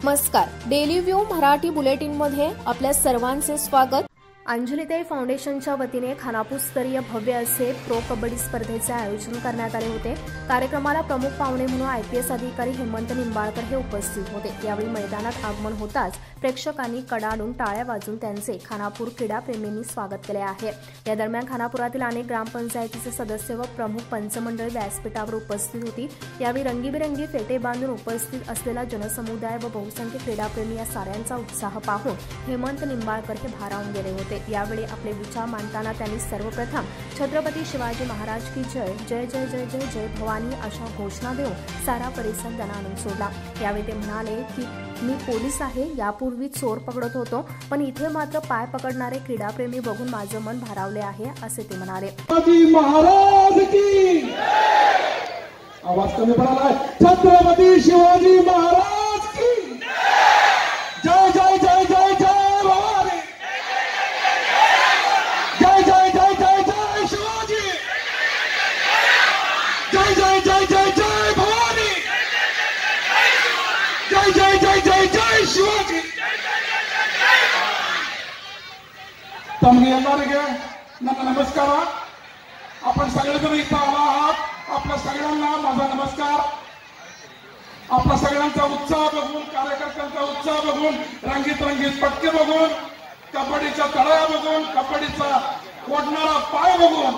नमस्कार, daily view Marathi बुलेटिनमध्ये आपल्या सर्वांचे स्वागत। अंजलीताई फाउंडेशनच्या वतीने खानापूर स्तरीय भव्य असे प्रो कबड्डी स्पर्धेचे आयोजन करण्यात आले होते। कार्यक्रमाला प्रमुख पाहुणे म्हणून आयपीएस अधिकारी हेमंत निंबाळकर हे उपस्थित होते। यावेळी मैदानात आगमन होताच प्रेक्षकांनी कडाडून टाळ्या वाजवून त्यांचे खानापूर क्रीडाप्रेमींनी स्वागत केले आहे। या दरम्यान खानापुरातील अनेक ग्रामपंचायतीचे सदस्य व प्रमुख पंचमंडळ व्यासपीठावर उपस्थित होती। यावेळी रंगीबेरंगी फेटे बांधून उपस्थित असलेला जनसमुदाय व बहुसंख्य क्रीडाप्रेमी या साऱ्यांचा उत्साह पाहून हेमंत निंबाळकर हे भारावून गेले होते। यावेळी आपले विचार मांडताना त्यांनी सर्वप्रथम छत्रपती शिवाजी महाराज की जय, जय जय जय जय जय भवानी अशा घोषणा देऊन सारा परिसर दणाणून सोडला। यावेळी ते म्हणाले की मी पोलीस आहे, यापूर्वी चोर पकडत होतो, पण इथे मात्र पाय पकडणारे क्रीडाप्रेमी बघून माझं मन भारावले आहे असे ते म्हणाले। शिवाजी महाराज की आवाज कमी पडालाय। छत्रपती शिवाजी महाराज की जय जय जय जय जय भवानी, जय जय जय जय जय शिवाजी, जय जय जय जय जय भवानी, जय जय जय जय जय शिवाजी। तमगे ಎಲ್ಲರಿಗೆ ನನ್ನ नमस्कार। आपण सगळेजण इथं आला आहात, आपल्या सगळ्यांना माझा नमस्कार। आपल्या सगळ्यांचा उत्साह बघून, कार्यकर्त्यांचा उत्साह बघून, रंगीत रंगीत पटके बघून, कबड्डीच्या तळ्या बघून, कबड्डीचा ओढणारा पाय बघून,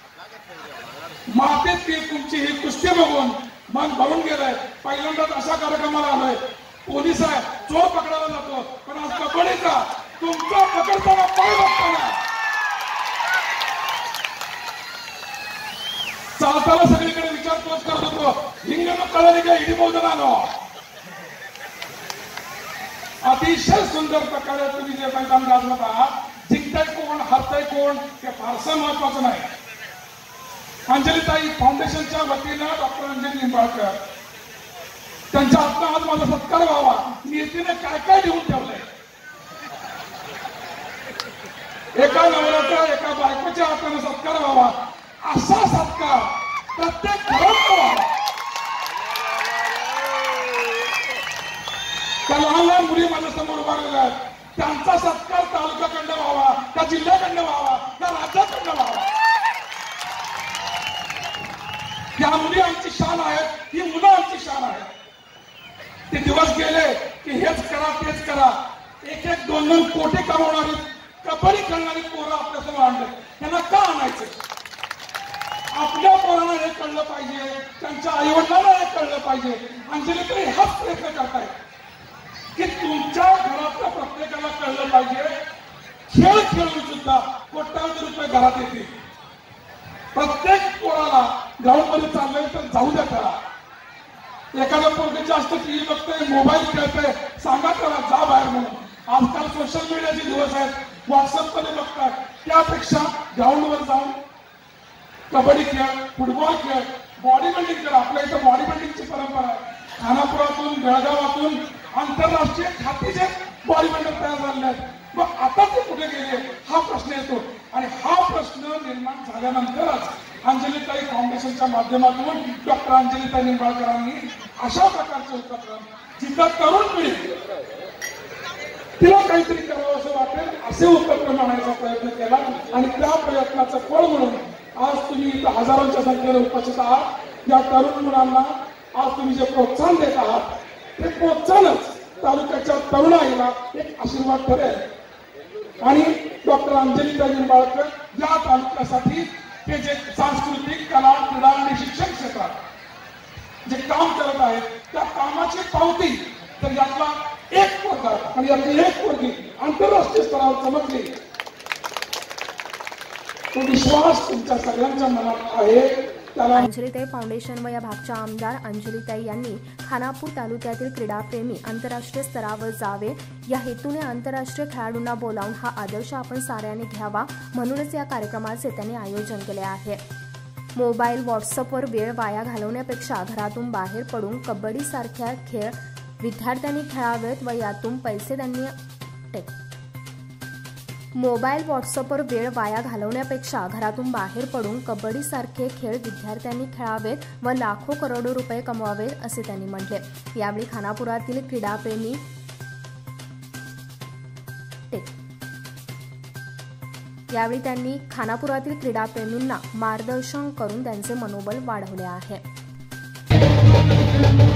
मातीत तुमची ही कुस्ती बघून मन भरून गेलंय। पहिल्यांदाच अशा कार्यक्रमाला आलोय। पोलीस आहे, चोर पकडायला जातो, पण आज कबड्डीचा तुमचा पकडताना पाय बघताना चालताना सगळीकडे विचारपूस करत होतो, हिंगण कळली का इडी बोलताना। अतिशय सुंदर प्रकारे तुम्ही जे मैदान गाजवत आहात, जिंकताय कोण हरताय कोण हे फारसं महत्वाचं नाही। अंजलीताई फाउंडेशनच्या वतीनं डॉक्टर अंजली निंबाळकर त्यांच्या हातनं आज माझा सत्कार व्हावा, नीतीने काय काय देऊन ठेवलंय। एका नवऱ्याचा एका बायकोच्या हाताने सत्कार व्हावा, असा सत्कार प्रत्येक घरात व्हावा। त्या लहान लहान मुली माझ्या समोर उभारलेल्या आहेत, त्यांचा सत्कार तालुक्याकडनं व्हावा, त्या जिल्ह्याकडनं व्हावा, त्या राज्याकडनं व्हावा। या मुली आमची शान आहेत, ही मुलं आमची शान आहेत। ते दिवस गेले की हेच करा तेच करा, एक एक दोन दोन कोटी कमवणारी कबड्डी खेळणारी पोरं आपल्यासमोर आणले। त्यांना का आणायचं? आपल्या पोरांना हे कळलं पाहिजे, त्यांच्या आईवडिलांना हे कळलं पाहिजे। अंजलीताई हाच प्रयत्न करतायत की तुमच्या घरातल्या प्रत्येकाला कळलं पाहिजे, खेळ खेळून सुद्धा कोट्यावधी रुपये घरात येतील। प्रत्येक पोराला ग्राउंड मध्ये चाललंय तर जाऊ द्या त्याला। एखादा पोरग जास्त टीव्ही बघतोय, मोबाईल खेळतोय, सांगा त्याला जा बाहेर म्हणून। आजकाल सोशल मीडियाचे दिवस आहेत, व्हॉट्सअप मध्ये बघताय, त्यापेक्षा ग्राउंडवर जाऊन कबड्डी खेळ, फुटबॉल खेळ, बॉडी बिल्डिंग खेळ। आपल्या इथं बॉडी बिल्डिंगची परंपरा आहे। खानापुरातून बेळगावातून आंतरराष्ट्रीय खातीचे बॉडी बिल्डर तयार झाले आहेत। मग आता ते कुठे गेले हा प्रश्न येतो, आणि हा प्रश्न निर्माण झाल्यानंतरच अंजलीताई फाउंडेशनच्या माध्यमातून डॉक्टर अंजलीताई निंबाळकरांनी अशा प्रकारचे उपक्रम, जिथं तरुण पिढी तिला काहीतरी करावं असं वाटेल असे उपक्रम आणायचा प्रयत्न केला, आणि त्या प्रयत्नाचं फळ म्हणून आज तुम्ही इथं हजारोंच्या संख्येने उपस्थित आहात। या तरुण मुलांना आज तुम्ही जे प्रोत्साहन देत आहात, ते प्रोत्साहनच तालुक्याच्या तरुणाईला एक आशीर्वाद ठरेल। आणि डॉक्टर अंजलीताई निंबाळकर या तालुक्यासाठी ते जे सांस्कृतिक, कला, क्रीडा आणि शिक्षण क्षेत्रात जे काम करत आहेत, त्या कामाची पावती तर यातला एक पोरगा आणि यातली एक पोरगी आंतरराष्ट्रीय स्तरावर चमकली, तो विश्वास तुमच्या सगळ्यांच्या मनात आहे। अंजलीताई फाउंडेशन व या भागच्या आमदार अंजलीताई यांनी खानापूर तालुक्यातील क्रीडाप्रेमी आंतरराष्ट्रीय स्तरावर जावे या हेतूने आंतरराष्ट्रीय खेळाडूंना बोलावून हा आदर्श आपण साऱ्यांनी घ्यावा, म्हणूनच या कार्यक्रमाचे त्यांनी आयोजन केले आहे। मोबाईल, व्हॉट्सअपवर वेळ वाया घालवण्यापेक्षा घरातून बाहेर पडून कबड्डी सारख्या खेळ विद्यार्थ्यांनी खेळावेत व यातून पैसे त्यांनी मोबाईल व्हॉट्सअपवर वेळ वाया घालवण्यापेक्षा घरातून बाहेर पडून कबड्डीसारखे खेळ विद्यार्थ्यांनी खेळावेत व लाखो करोडो रुपये कमवावेत असे त्यांनी म्हटले। यावेळी खानापुरातील क्रीडाप्रेमींना मार्गदर्शन करून त्यांचे मनोबल वाढवले आहे।